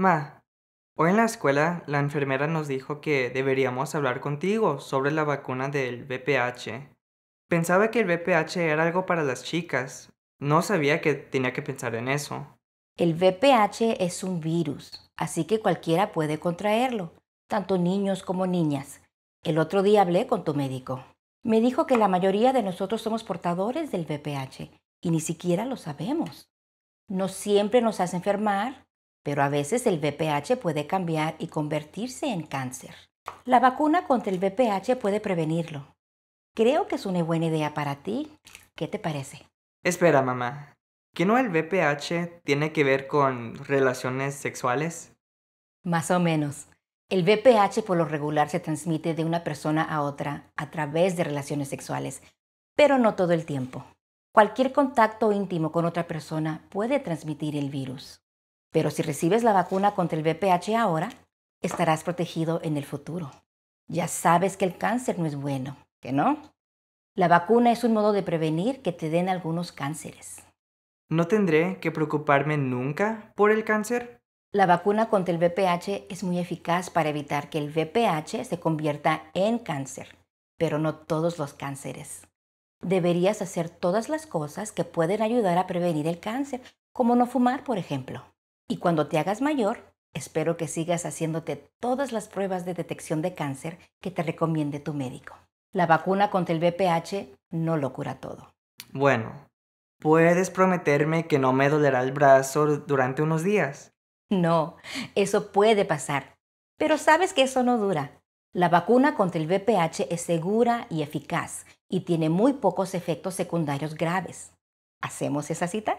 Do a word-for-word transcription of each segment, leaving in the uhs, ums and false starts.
Ma, hoy en la escuela la enfermera nos dijo que deberíamos hablar contigo sobre la vacuna del V P H. Pensaba que el V P H era algo para las chicas. No sabía que tenía que pensar en eso. El V P H es un virus, así que cualquiera puede contraerlo, tanto niños como niñas. El otro día hablé con tu médico. Me dijo que la mayoría de nosotros somos portadores del V P H y ni siquiera lo sabemos. No siempre nos hace enfermar, pero a veces el V P H puede cambiar y convertirse en cáncer. La vacuna contra el V P H puede prevenirlo. Creo que es una buena idea para ti. ¿Qué te parece? Espera, mamá. ¿Que no el V P H tiene que ver con relaciones sexuales? Más o menos. El V P H por lo regular se transmite de una persona a otra a través de relaciones sexuales, pero no todo el tiempo. Cualquier contacto íntimo con otra persona puede transmitir el virus. Pero si recibes la vacuna contra el V P H ahora, estarás protegido en el futuro. Ya sabes que el cáncer no es bueno, ¿que no? La vacuna es un modo de prevenir que te den algunos cánceres. ¿No tendré que preocuparme nunca por el cáncer? La vacuna contra el V P H es muy eficaz para evitar que el V P H se convierta en cáncer, pero no todos los cánceres. Deberías hacer todas las cosas que pueden ayudar a prevenir el cáncer, como no fumar, por ejemplo. Y cuando te hagas mayor, espero que sigas haciéndote todas las pruebas de detección de cáncer que te recomiende tu médico. La vacuna contra el V P H no lo cura todo. Bueno, ¿puedes prometerme que no me dolerá el brazo durante unos días? No, eso puede pasar, pero sabes que eso no dura. La vacuna contra el V P H es segura y eficaz y tiene muy pocos efectos secundarios graves. ¿Hacemos esa cita?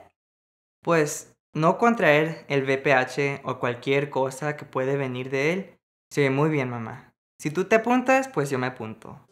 Pues no contraer el V P H o cualquier cosa que puede venir de él. Se ve muy bien, mamá. Si tú te apuntas, pues yo me apunto.